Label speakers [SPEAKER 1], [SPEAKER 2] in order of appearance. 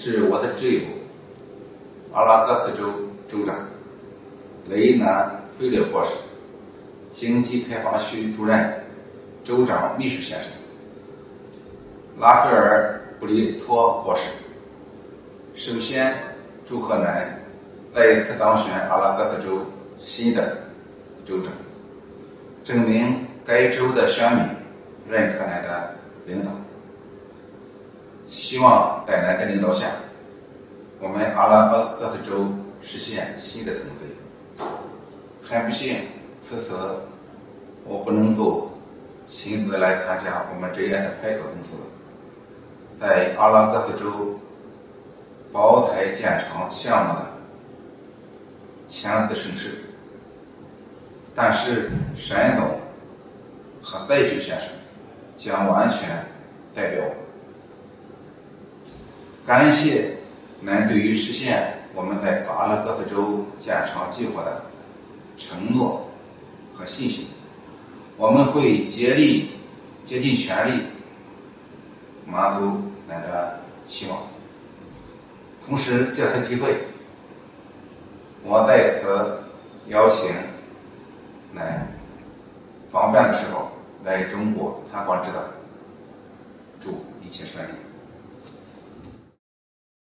[SPEAKER 1] 致我的挚友阿拉戈斯州州长雷南菲勒博士、经济开发区主任、州长秘书先生拉斐尔·布里托博士。首先祝贺您再次当选阿拉戈斯州新的州长，证明该州的选民认可您的领导。希望在您的领导下，我们阿拉戈斯州实现新的腾飞。很不幸，此次我不能够亲自来参加我们这样的拍摄工作，在阿拉戈斯州宝台建厂项目的签字盛世，但是沈总和戴菊先生将完全代表我。感谢您对于实现我们在阿拉戈斯州建厂计划的承诺和信心，我们会竭尽全力满足您的期望。同时，这次机会，我在此邀请您方便的时候来中国参观指导，祝一切顺利。